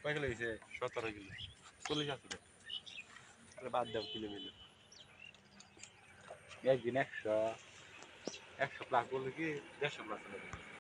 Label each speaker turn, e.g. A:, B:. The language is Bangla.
A: কয় কিলো হয়েছে? 17 কিলো। 40 আছে তো। তাহলে বাদ দাও কিলো মিলো। একদিন 100 প্লাস বললে কি 150 প্লাস হলো।